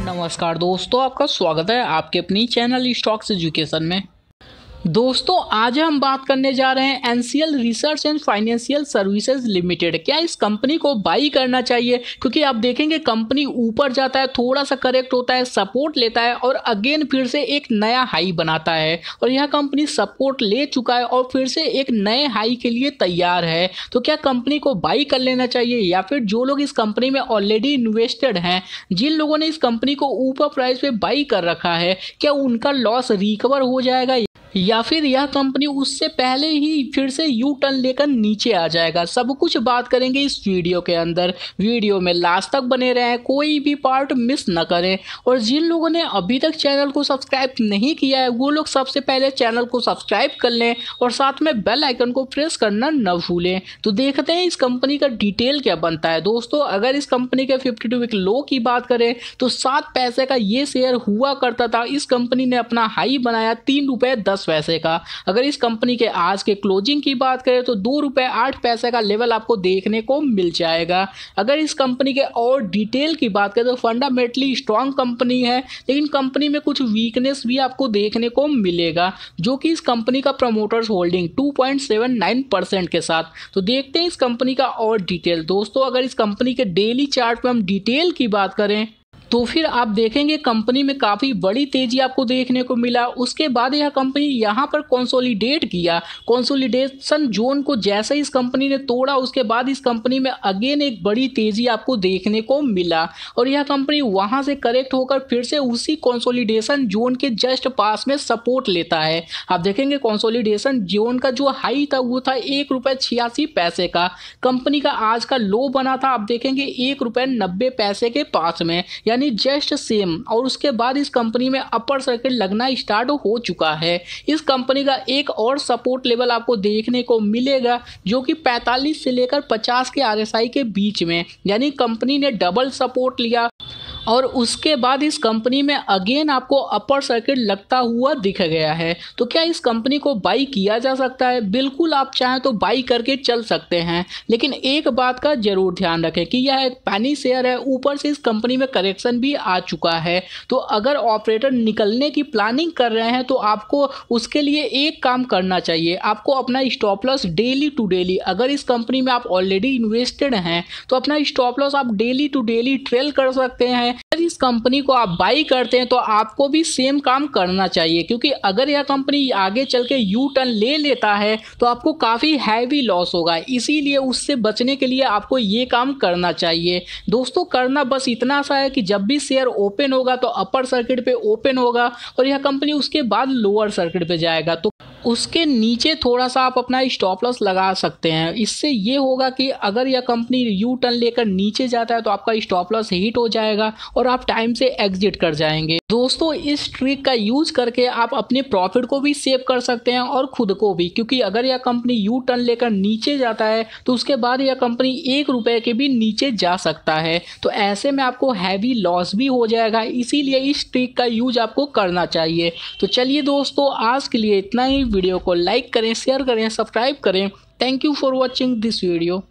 नमस्कार दोस्तों, आपका स्वागत है आपके अपनी चैनल स्टॉक्स एजुकेशन में। दोस्तों आज हम बात करने जा रहे हैं NCL research and financial services limited. क्या इस कंपनी को बाई करना चाहिए? क्योंकि आप देखेंगे कंपनी ऊपर जाता है, थोड़ा सा करेक्ट होता है, सपोर्ट लेता है और अगेन फिर से एक नया हाई बनाता है। और यह कंपनी सपोर्ट ले चुका है और फिर से एक नए हाई के लिए तैयार है। तो क्या कंपनी को बाई कर लेना चाहिए, या फिर जो लोग इस कंपनी में ऑलरेडी इन्वेस्टेड हैं, जिन लोगों ने इस कंपनी को ऊपर प्राइस पे बाई कर रखा है, क्या उनका लॉस रिकवर हो जाएगा या फिर यह कंपनी उससे पहले ही फिर से यू टर्न लेकर नीचे आ जाएगा? सब कुछ बात करेंगे इस वीडियो के अंदर। वीडियो में लास्ट तक बने रहें, कोई भी पार्ट मिस न करें। और जिन लोगों ने अभी तक चैनल को सब्सक्राइब नहीं किया है वो लोग सबसे पहले चैनल को सब्सक्राइब कर लें और साथ में बेल आइकन को प्रेस करना न भूलें। तो देखते हैं इस कंपनी का डिटेल क्या बनता है। दोस्तों अगर इस कंपनी के 52 वीक लो की बात करें तो 7 पैसे का ये शेयर हुआ करता था। इस कंपनी ने अपना हाई बनाया 3 रुपये 10 पैसे का। अगर इस कंपनी के आज के क्लोजिंग की बात करें तो 2 रुपये 8 पैसे का लेवल आपको देखने को मिल जाएगा। अगर इस कंपनी के और डिटेल की बात करें तो फंडामेंटली स्ट्रांग कंपनी है, लेकिन कंपनी में कुछ वीकनेस भी आपको देखने को मिलेगा, जो कि इस कंपनी का प्रमोटर्स होल्डिंग 2.79% के साथ। तो देखते हैं इस कंपनी का और डिटेल। दोस्तों अगर इस कंपनी के डेली चार्ट पे हम डिटेल की बात करें तो फिर आप देखेंगे कंपनी में काफ़ी बड़ी तेजी आपको देखने को मिला। उसके बाद यह कंपनी यहाँ पर कंसोलिडेट किया। कंसोलिडेशन जोन को जैसे इस कंपनी ने तोड़ा उसके बाद इस कंपनी में अगेन एक बड़ी तेजी आपको देखने को मिला और यह कंपनी वहाँ से करेक्ट होकर फिर से उसी कंसोलिडेशन जोन के जस्ट पास में सपोर्ट लेता है। आप देखेंगे कंसोलिडेशन जोन का जो हाई था वो था 1 रुपये 86 पैसे का। कंपनी का आज का लो बना था आप देखेंगे 1 रुपये 90 पैसे के पास में, जस्ट सेम। और उसके बाद इस कंपनी में अपर सर्किट लगना स्टार्ट हो चुका है। इस कंपनी का एक और सपोर्ट लेवल आपको देखने को मिलेगा जो कि 45 से लेकर 50 के आरएसआई के बीच में, यानी कंपनी ने डबल सपोर्ट लिया और उसके बाद इस कंपनी में अगेन आपको अपर सर्किट लगता हुआ दिख गया है। तो क्या इस कंपनी को बाई किया जा सकता है? बिल्कुल, आप चाहें तो बाई करके चल सकते हैं, लेकिन एक बात का जरूर ध्यान रखें कि यह एक पैनी शेयर है। ऊपर से इस कंपनी में करेक्शन भी आ चुका है। तो अगर ऑपरेटर निकलने की प्लानिंग कर रहे हैं तो आपको उसके लिए एक काम करना चाहिए, आपको अपना stop loss daily to daily, अगर इस कंपनी में आप ऑलरेडी इन्वेस्टेड हैं तो अपना स्टॉप लॉस आप डेली टू डेली ट्रेल कर सकते हैं। अगर इस कंपनी को आप बाई करते हैं तो आपको भी सेम काम करना चाहिए, क्योंकि अगर यह कंपनी आगे चल के यू टर्न ले लेता है तो आपको काफ़ी हैवी लॉस होगा। इसीलिए उससे बचने के लिए आपको ये काम करना चाहिए। दोस्तों करना बस इतना सा है कि जब भी शेयर ओपन होगा तो अपर सर्किट पे ओपन होगा और यह कंपनी उसके बाद लोअर सर्किट पे जाएगा, तो उसके नीचे थोड़ा सा आप अपना स्टॉप लॉस लगा सकते हैं। इससे ये होगा कि अगर यह कंपनी यू टर्न लेकर नीचे जाता है तो आपका स्टॉप लॉस हिट हो जाएगा और आप टाइम से एग्जिट कर जाएंगे। दोस्तों इस ट्रिक का यूज करके आप अपने प्रॉफिट को भी सेव कर सकते हैं और खुद को भी, क्योंकि अगर यह कंपनी यू टर्न लेकर नीचे जाता है तो उसके बाद यह कंपनी 1 रुपये के भी नीचे जा सकता है। तो ऐसे में आपको हैवी लॉस भी हो जाएगा, इसीलिए इस ट्रिक का यूज आपको करना चाहिए। तो चलिए दोस्तों आज के लिए इतना ही। वीडियो को लाइक करें, शेयर करें, सब्सक्राइब करें। Thank you for watching this video.